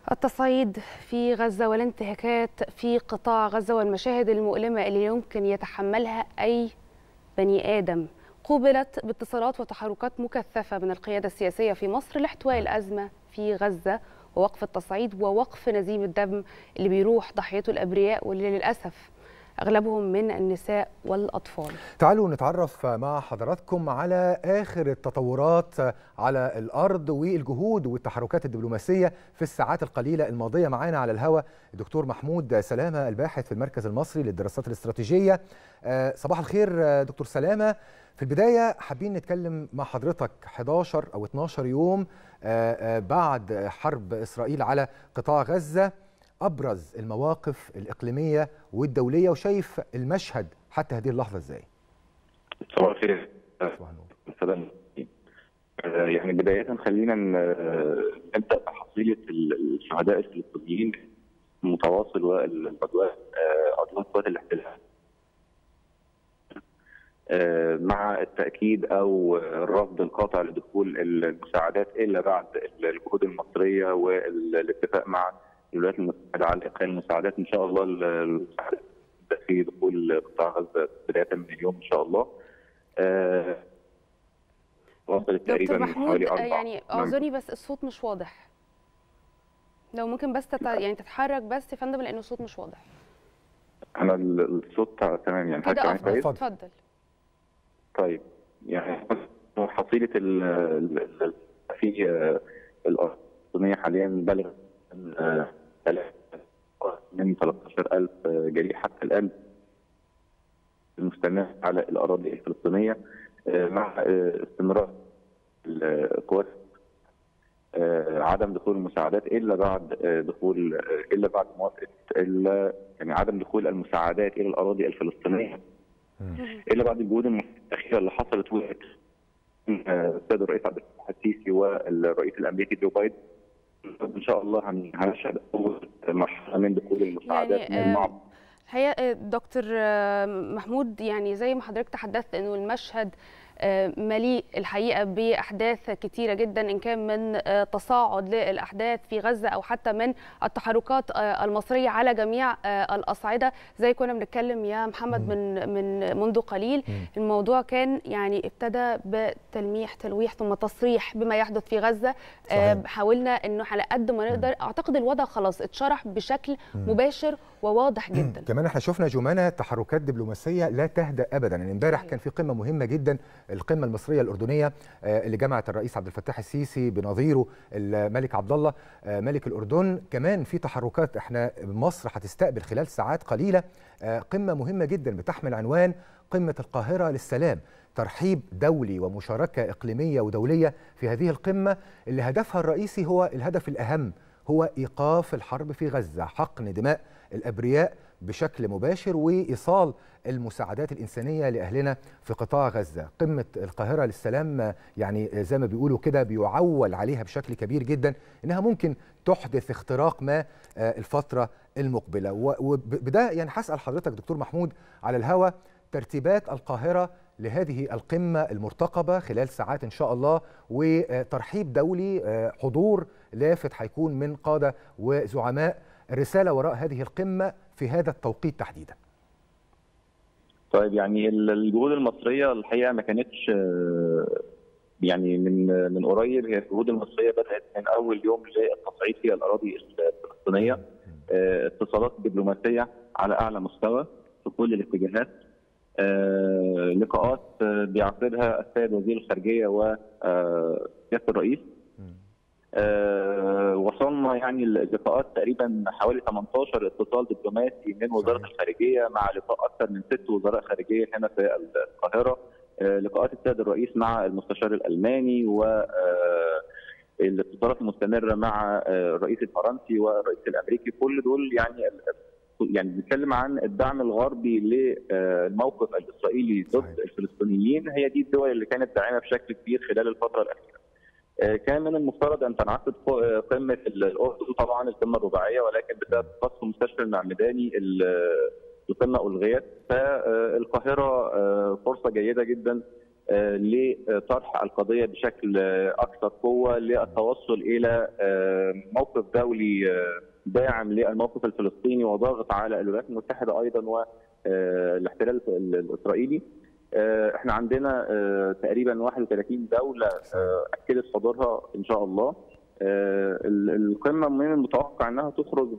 التصعيد في غزة والانتهاكات في قطاع غزة والمشاهد المؤلمة اللي يمكن يتحملها أي بني آدم قوبلت باتصالات وتحركات مكثفة من القيادة السياسية في مصر لاحتواء الأزمة في غزة ووقف التصعيد ووقف نزيم الدم اللي بيروح ضحيته الأبرياء واللي للأسف أغلبهم من النساء والأطفال. تعالوا نتعرف مع حضراتكم على آخر التطورات على الأرض والجهود والتحركات الدبلوماسية في الساعات القليلة الماضية. معانا على الهواء الدكتور محمود سلامة الباحث في المركز المصري للدراسات الاستراتيجية. صباح الخير دكتور سلامة. في البداية حابين نتكلم مع حضرتك 11 أو 12 يوم بعد حرب إسرائيل على قطاع غزة، أبرز المواقف الإقليمية والدولية، وشايف المشهد حتى هذه اللحظة إزاي؟ صباح الخير. يعني بداية خلينا نبدأ بحصيلة الشهداء الفلسطينيين المتواصل والعدوان قوات الاحتلال، مع التأكيد أو الرفض القاطع لدخول المساعدات إلا بعد الجهود المصرية والاتفاق مع الولايات المتحدة على إدخال المساعدات. إن شاء الله المساعدات في دخول قطاع غزة بداية من اليوم إن شاء الله. وصلت تقريبا حوالي 4. يعني اعذرني بس الصوت مش واضح، لو ممكن بس يعني تتحرك بس يا فندم لأنه الصوت مش واضح. أنا الصوت تمام يعني كده أفضل. اتفضل. طيب يعني حصيلة في الأرض الفلسطينية حاليا بلغ من 13,000 جريح حتى الآن المستمر على الأراضي الفلسطينية، مع استمرار القوات عدم دخول المساعدات إلا بعد موافقة يعني عدم دخول المساعدات إلى الأراضي الفلسطينية إلا بعد الجهود الأخيرة اللي حصلت وقت السيد الرئيس عبد الفتاح السيسي والرئيس الأمريكي جو بايدن. ان شاء الله هنشهد اول مرحله من دخول المساعدات من المعبر. الحقيقه دكتور محمود، يعني زي ما حضرتك تحدثت انه المشهد مليء الحقيقه باحداث كثيره جدا، ان كان من تصاعد للاحداث في غزه او حتى من التحركات المصريه على جميع الاصعده. زي كنا بنتكلم يا محمد منذ قليل، الموضوع كان يعني ابتدى تلويح ثم تصريح بما يحدث في غزه. حاولنا انه على قد ما نقدر، اعتقد الوضع خلاص اتشرح بشكل مباشر وواضح جدا. كمان احنا شفنا جمانه تحركات دبلوماسيه لا تهدأ ابدا. يعني امبارح كان في قمه مهمه جدا، القمه المصريه الاردنيه اللي جمعت الرئيس عبد الفتاح السيسي بنظيره الملك عبد الله ملك الاردن. كمان في تحركات، احنا مصر هتستقبل خلال ساعات قليله قمه مهمه جدا بتحمل عنوان قمه القاهره للسلام، ترحيب دولي ومشاركه اقليميه ودوليه في هذه القمه اللي هدفها الرئيسي هو الهدف الاهم، هو ايقاف الحرب في غزه، حقن دماء الابرياء بشكل مباشر وإيصال المساعدات الإنسانية لأهلنا في قطاع غزة. قمة القاهرة للسلام يعني زي ما بيقولوا كده بيعول عليها بشكل كبير جدا إنها ممكن تحدث اختراق ما الفترة المقبلة. وبده يعني هسأل حضرتك دكتور محمود على الهوى ترتيبات القاهرة لهذه القمة المرتقبة خلال ساعات إن شاء الله، وترحيب دولي، حضور لافت هيكون من قادة وزعماء. الرسالة وراء هذه القمة في هذا التوقيت تحديدا. طيب يعني الجهود المصرية الحقيقة ما كانتش يعني من قريب، هي الجهود المصرية بدأت من أول يوم للتصعيد في الأراضي الفلسطينية، اتصالات دبلوماسية على أعلى مستوى في كل الاتجاهات، لقاءات بيعقدها السيد وزير الخارجية وسيادة الرئيس. وصلنا يعني اللقاءات تقريبا حوالي 18 اتصال دبلوماسي من وزاره الخارجيه، مع لقاء اكثر من 6 وزراء خارجيه هنا في القاهره، لقاءات السيد الرئيس مع المستشار الالماني، والاتصالات المستمره مع الرئيس الفرنسي والرئيس الامريكي. كل دول يعني بنتكلم عن الدعم الغربي للموقف الاسرائيلي ضد الفلسطينيين. هي دي الدول اللي كانت داعمه بشكل كبير خلال الفتره الاخيره. كان من المفترض ان تنعقد قمه الاردن، طبعا القمه الرباعيه، ولكن بسبب خصم مستشفى المعمداني القمه الغيت. فالقاهره فرصه جيده جدا لطرح القضيه بشكل اكثر قوه، للتوصل الى موقف دولي داعم للموقف الفلسطيني وضاغط على الولايات المتحده ايضا والاحتلال الاسرائيلي. احنا عندنا تقريبا 31 دوله اكدت حضورها ان شاء الله. القمه من المتوقع انها تخرج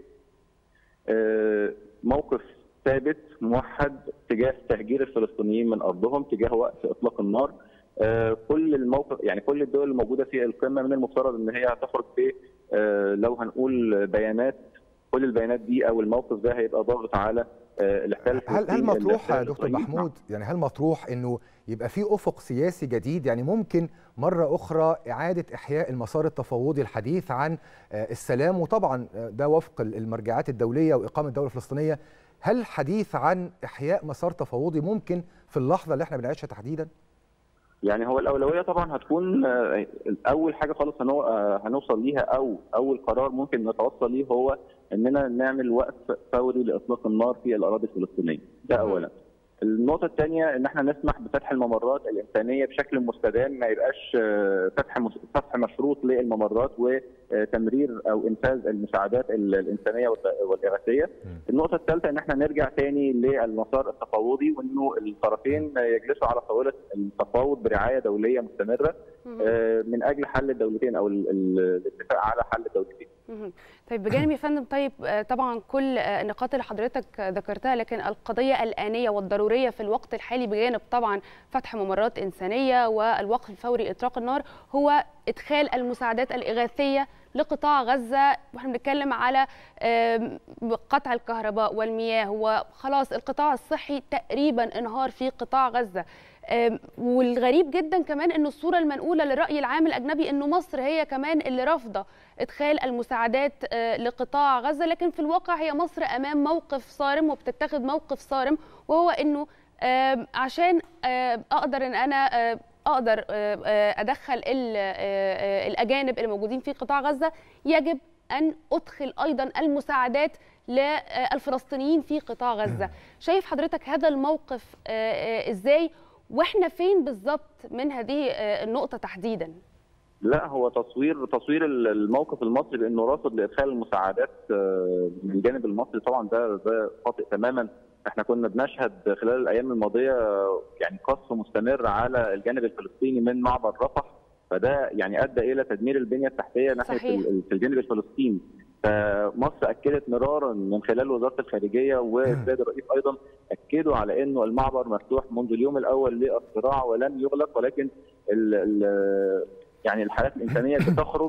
بموقف ثابت موحد تجاه تهجير الفلسطينيين من ارضهم، تجاه وقف اطلاق النار. كل الموقف يعني كل الدول الموجوده في القمه من المفترض ان هي هتخرج ب لو هنقول بيانات، كل البيانات دي او الموقف ده هيبقى ضاغط على الاحتلال الفلسطيني. هل مطروح يا دكتور محمود، يعني هل مطروح انه يبقى في افق سياسي جديد، يعني ممكن مره اخرى اعاده احياء المسار التفاوضي الحديث عن السلام، وطبعا ده وفق المرجعات الدوليه واقامه دوله فلسطينيه، هل حديث عن احياء مسار تفاوضي ممكن في اللحظه اللي احنا بنعيشها تحديدا؟ يعني هو الاولويه طبعا هتكون اول حاجه خالص هنوصل ليها، او اول قرار ممكن نتوصل ليه هو اننا نعمل وقف فوري لاطلاق النار في الاراضي الفلسطينيه، ده اولا. النقطه الثانيه ان احنا نسمح بفتح الممرات الانسانيه بشكل مستدام، ما يبقاش فتح مشروط للممرات وتمرير او انفاذ المساعدات الانسانيه والاغاثيه. النقطه الثالثه ان احنا نرجع ثاني للمسار التفاوضي، وانه الطرفين يجلسوا على طاوله التفاوض برعايه دوليه مستمره من اجل حل الدولتين او الاتفاق على حل الدولتين. طيب بجانب يا فندم، طيب طبعا كل النقاط اللي حضرتك ذكرتها، لكن القضيه الآنية والضروريه في الوقت الحالي بجانب طبعا فتح ممرات انسانيه والوقف الفوري اطلاق النار هو ادخال المساعدات الاغاثيه لقطاع غزه. واحنا بنتكلم على قطع الكهرباء والمياه، وخلاص القطاع الصحي تقريبا انهار في قطاع غزه. والغريب جدا كمان انه الصوره المنقوله للراي العام الاجنبي انه مصر هي كمان اللي رافضه ادخال المساعدات لقطاع غزه، لكن في الواقع هي مصر امام موقف صارم وبتتخذ موقف صارم، وهو انه عشان اقدر ان انا اقدر ادخل الاجانب اللي موجودين في قطاع غزه يجب ان ادخل ايضا المساعدات للفلسطينيين في قطاع غزه. شايف حضرتك هذا الموقف ازاي، واحنا فين بالظبط من هذه النقطه تحديدا؟ لا، هو تصوير الموقف المصري بانه رافض لادخال المساعدات من الجانب المصري طبعا ده خاطئ تماما. احنا كنا بنشهد خلال الايام الماضيه يعني قصف مستمر على الجانب الفلسطيني من معبر رفح، فده يعني ادى الى تدمير البنيه التحتيه ناحيه في الجانب الفلسطيني. فمصر اكدت مرارا من خلال وزاره الخارجيه والسيد الرئيس ايضا اكدوا على انه المعبر مفتوح منذ اليوم الاول للصراع ولن يغلق، ولكن يعني الحالات الانسانيه بتخرج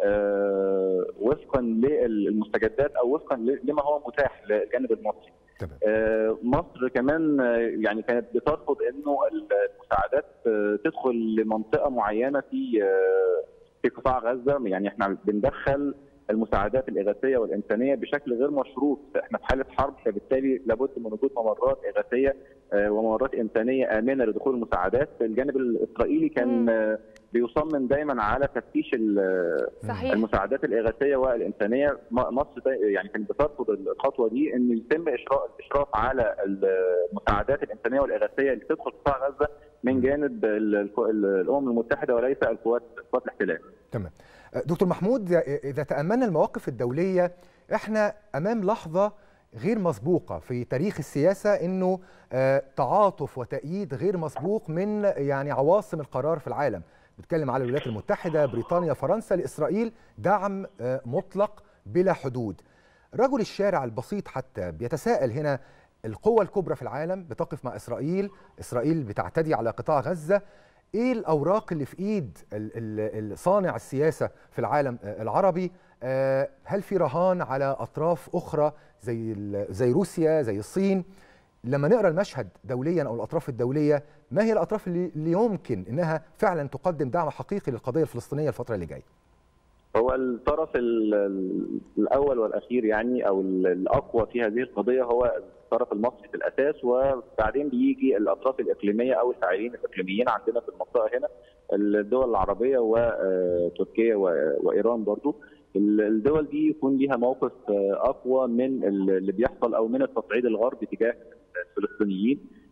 وفقا للمستجدات او وفقا لما هو متاح للجانب المصري. مصر كمان يعني كانت بترفض انه المساعدات تدخل لمنطقه معينه في قطاع غزه. يعني احنا بندخل المساعدات الاغاثيه والانسانيه بشكل غير مشروط، احنا في حاله حرب، فبالتالي لابد من وجود ممرات اغاثيه وممرات انسانيه امنه لدخول المساعدات. الجانب الاسرائيلي كان بيصمم دايما على تفتيش المساعدات الاغاثيه والانسانيه. مصر يعني كانت بترفض الخطوه دي، ان يتم الاشراف على المساعدات الانسانيه والاغاثيه اللي تدخل قطاع غزه من جانب الامم المتحده وليس قوات الاحتلال. تمام. دكتور محمود، اذا تاملنا المواقف الدوليه، احنا امام لحظه غير مسبوقه في تاريخ السياسه، انه تعاطف وتأييد غير مسبوق من يعني عواصم القرار في العالم. بتكلم على الولايات المتحده، بريطانيا، فرنسا، لاسرائيل دعم مطلق بلا حدود. رجل الشارع البسيط حتى بيتساءل هنا، القوى الكبرى في العالم بتقف مع اسرائيل بتعتدي على قطاع غزه، ايه الاوراق اللي في ايد صانع السياسه في العالم العربي؟ هل في رهان على اطراف اخرى زي روسيا، زي الصين؟ لما نقرا المشهد دوليا او الاطراف الدوليه، ما هي الاطراف اللي يمكن انها فعلا تقدم دعم حقيقي للقضيه الفلسطينيه الفتره اللي جايه؟ هو الطرف الاول والاخير يعني او الاقوى في هذه القضيه هو الطرف المصري في الاساس، وبعدين بيجي الاطراف الاقليميه او الفاعلين الاقليميين عندنا في المنطقه هنا، الدول العربيه وتركيا وايران برضو. الدول دي يكون ليها موقف اقوى من اللي بيحصل او من التصعيد الغربي تجاه الفلسطينيين.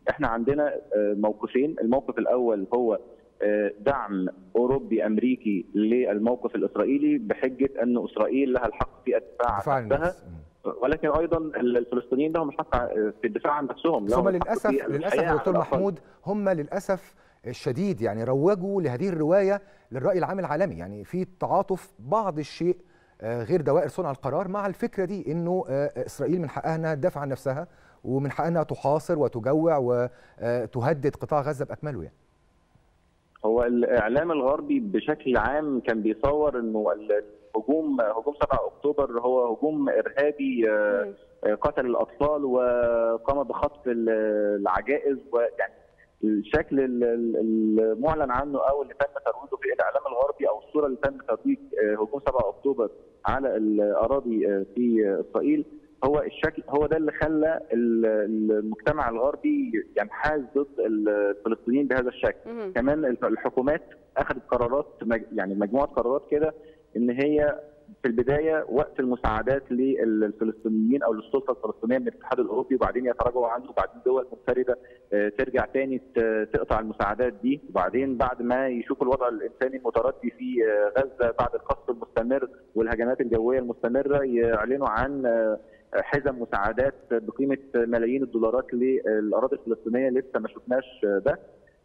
احنا عندنا موقفين. الموقف الاول هو دعم اوروبي امريكي للموقف الاسرائيلي بحجه ان اسرائيل لها الحق في الدفاع عن نفسها، ولكن ايضا الفلسطينيين لهم الحق في الدفاع عن نفسهم. هم للاسف يا دكتور محمود، هم للاسف الشديد يعني روجوا لهذه الروايه للراي العام العالمي، يعني في تعاطف بعض الشيء غير دوائر صنع القرار مع الفكره دي انه اسرائيل من حقها انها تدافع عن نفسها ومن حقها انها تحاصر وتجوع وتهدد قطاع غزه باكمله. يعني هو الاعلام الغربي بشكل عام كان بيصور انه هجوم 7 اكتوبر هو هجوم ارهابي قتل الاطفال وقام بخطف العجائز، ويعني الشكل المعلن عنه او اللي تم ترويجه في الاعلام الغربي او الصوره اللي تم ترويج هجوم 7 اكتوبر على الاراضي في اسرائيل هو الشكل، هو ده اللي خلى المجتمع الغربي ينحاز ضد الفلسطينيين بهذا الشكل. كمان الحكومات اخذت قرارات، يعني مجموعه قرارات كده ان هي في البدايه وقت المساعدات للفلسطينيين او للسلطه الفلسطينيه من الاتحاد الاوروبي وبعدين يتراجعوا عنه، وبعدين دول منفرده ترجع تاني تقطع المساعدات دي، وبعدين بعد ما يشوفوا الوضع الانساني المتردي في غزه بعد القصف المستمر والهجمات الجويه المستمره يعلنوا عن حزم مساعدات بقيمه ملايين الدولارات للاراضي الفلسطينيه. لسه ما شفناش ده،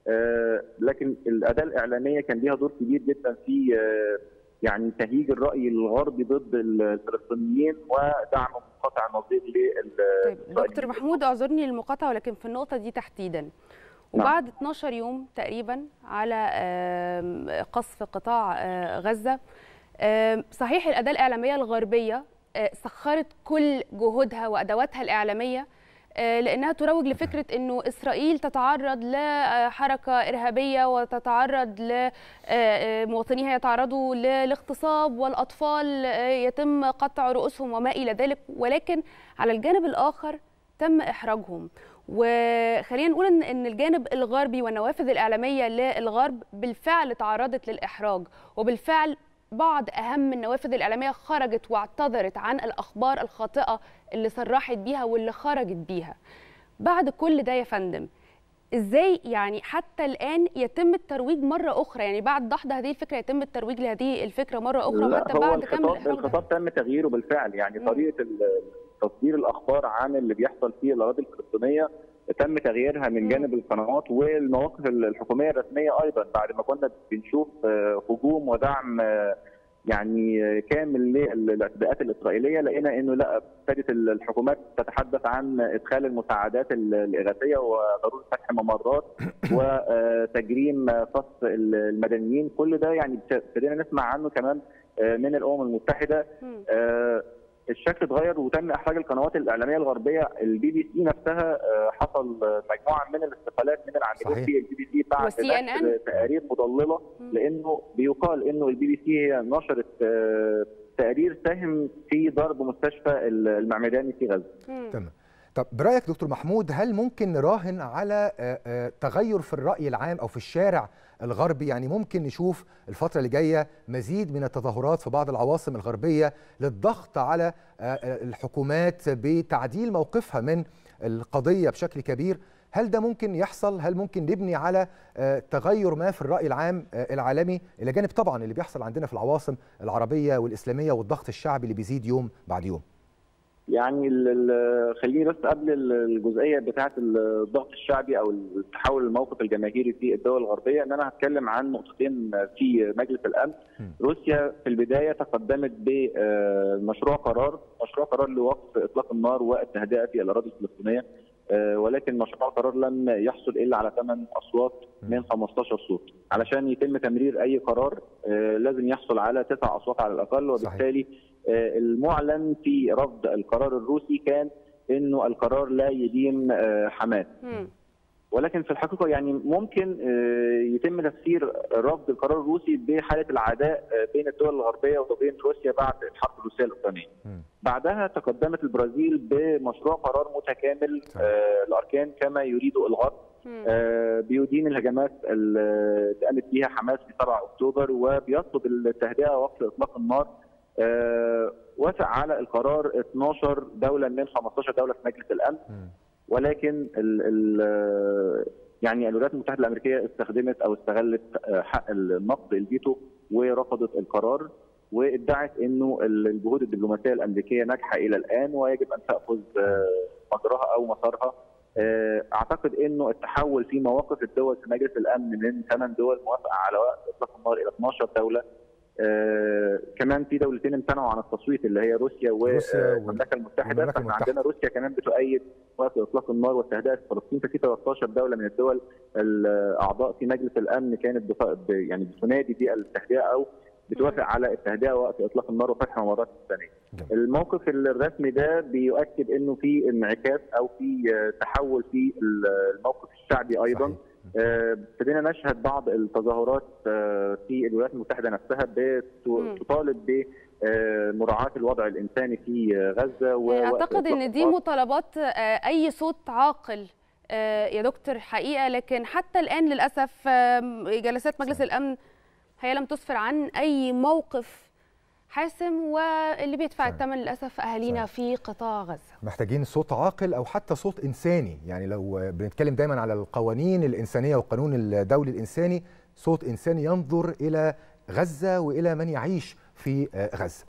لكن الاداه الاعلاميه كان ليها دور كبير جدا في يعني تهييج الراي الغربي ضد الفلسطينيين ودعم منقطع النظير طيب دكتور محمود، اعذرني المقاطعه ولكن في النقطه دي تحديدا، وبعد 12 يوم تقريبا على قصف قطاع غزه، صحيح الاداه الاعلاميه الغربيه سخرت كل جهودها وادواتها الاعلاميه لانها تروج لفكره انه اسرائيل تتعرض لحركه ارهابيه وتتعرض لمواطنيها يتعرضوا للاغتصاب والاطفال يتم قطع رؤوسهم وما الى ذلك، ولكن على الجانب الاخر تم احراجهم. وخلينا نقول ان الجانب الغربي والنوافذ الاعلاميه للغرب بالفعل تعرضت للاحراج، وبالفعل بعض أهم النوافذ الإعلامية خرجت واعتذرت عن الأخبار الخاطئة اللي صرحت بيها واللي خرجت بيها. بعد كل ده يا فندم، إزاي يعني حتى الآن يتم الترويج مرة أخرى، يعني بعد دحض هذه الفكرة يتم الترويج لهذه الفكرة مرة أخرى وحتى بعد كم الخطاب تم تغييره بالفعل، يعني طريقة تصدير الأخبار عن اللي بيحصل في الأراضي الفلسطينية تم تغييرها من جانب القنوات والمواقف الحكوميه الرسميه ايضا، بعد ما كنا بنشوف هجوم ودعم يعني كامل للاعتداءات الاسرائيليه، لقينا انه لا، ابتدت الحكومات تتحدث عن ادخال المساعدات الاغاثيه وضروره فتح ممرات وتجريم قصف المدنيين. كل ده يعني ابتدينا نسمع عنه كمان من الامم المتحده. الشكل اتغير وتم احراج القنوات الاعلاميه الغربيه. البي بي سي نفسها حصل مجموعه من الاستقالات من العاملين في البي بي سي بعد تقارير مضلله، لانه بيقال انه البي بي سي هي نشرت تقرير ساهم في ضرب مستشفى المعمداني في غزه. تمام. طب برايك دكتور محمود، هل ممكن نراهن على تغير في الراي العام او في الشارع الغربي؟ يعني ممكن نشوف الفترة اللي جاية مزيد من التظاهرات في بعض العواصم الغربية للضغط على الحكومات بتعديل موقفها من القضية بشكل كبير؟ هل ده ممكن يحصل؟ هل ممكن نبني على تغير ما في الرأي العام العالمي إلى جانب طبعا اللي بيحصل عندنا في العواصم العربية والإسلامية والضغط الشعبي اللي بيزيد يوم بعد يوم؟ يعني خليني بس قبل الجزئيه بتاعه الضغط الشعبي او التحول الموقف الجماهيري في الدول الغربيه، ان انا هتكلم عن نقطتين في مجلس الامن. روسيا في البدايه تقدمت بمشروع قرار لوقف اطلاق النار والتهدئه في الاراضي الفلسطينيه، ولكن مشروع القرار لم يحصل الا على 8 اصوات من 15 صوت. علشان يتم تمرير اي قرار لازم يحصل على 9 اصوات على الاقل، وبالتالي المعلن في رفض القرار الروسي كان انه القرار لا يدين حماس. ولكن في الحقيقه يعني ممكن يتم تفسير رفض القرار الروسي بحاله العداء بين الدول الغربيه وبين روسيا بعد الحرب الروسيه الاوكرانيه. بعدها تقدمت البرازيل بمشروع قرار متكامل الاركان كما يريد الغرب، بيدين الهجمات اللي قامت بها حماس في 7 اكتوبر وبيطلب التهدئه ووقف اطلاق النار. وافق على القرار 12 دوله من 15 دوله في مجلس الامن، ولكن يعني الولايات المتحده الامريكيه استخدمت او استغلت حق النقد الفيتو ورفضت القرار، وادعت انه الجهود الدبلوماسيه الامريكيه ناجحه الى الان ويجب ان تاخذ مجراها او مسارها. اعتقد انه التحول في مواقف الدول في مجلس الامن من 8 دول موافقه على وقف اطلاق النار الى 12 دوله. كمان في دولتين امتنعوا عن التصويت اللي هي روسيا والمملكه المتحده، فاحنا عندنا روسيا كمان بتؤيد وقف اطلاق النار والتهدئه في فلسطين، ففي 13 دوله من الدول الاعضاء في مجلس الامن كانت يعني بتنادي بالتهدئه او بتوافق على التهدئه ووقف اطلاق النار وفتح ممرات انسانيه. الموقف الرسمي ده بيؤكد انه في انعكاس او في تحول في الموقف الشعبي ايضا. ابتدينا نشهد بعض التظاهرات في الولايات المتحده نفسها بتطالب بمراعاه الوضع الانساني في غزه. اعتقد ان دي مطالبات اي صوت عاقل يا دكتور حقيقه، لكن حتى الان للاسف جلسات مجلس الامن هي لم تسفر عن اي موقف حاسم، واللي بيدفع الثمن للاسف اهالينا في قطاع غزه. محتاجين صوت عاقل او حتى صوت انساني، يعني لو بنتكلم دايما على القوانين الانسانيه والقانون الدولي الانساني، صوت انساني ينظر الى غزه والى من يعيش في غزه.